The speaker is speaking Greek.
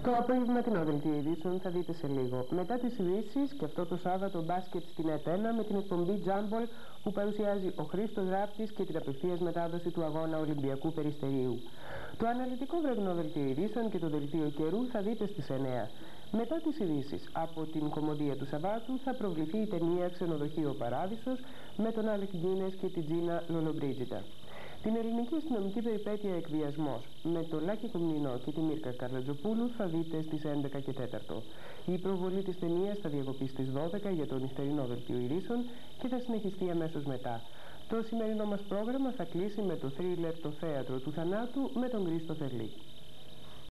Το απογευματινό δελτίο ειδήσεων θα δείτε σε λίγο. Μετά τις ειδήσεις και αυτό το Σάββατο μπάσκετ στην ΕΤΕΝΑ με την εκπομπή Τζάμπολ που παρουσιάζει ο Χρήστος Ράπτης και την απευθείας μετάδοση του αγώνα Ολυμπιακού Περιστερίου. Το αναλυτικό βραδινό δελτίο ειδήσεων και το δελτίο καιρού θα δείτε στις 9. Μετά τις ειδήσεις από την κομμωδία του Σαββάτου θα προβληθεί η ταινία Ξενοδοχείο Παράδεισος με τον Άλεκ Γκίνες και την Τζίνα Λολομπρίτζιτα. Την ελληνική αστυνομική περιπέτεια Εκβιασμός με τον Λάκη Κομνηνό και τη Μύρκα Καρλατζοπούλου θα δείτε στις 11 και 4. Η προβολή της ταινίας θα διακοπεί στις 12 για το νυχτερινό δελτίο ειδήσεων και θα συνεχιστεί αμέσως μετά. Το σημερινό μας πρόγραμμα θα κλείσει με το θρίλερ «Το θέατρο του θανάτου» με τον Χρήστο Θερλή.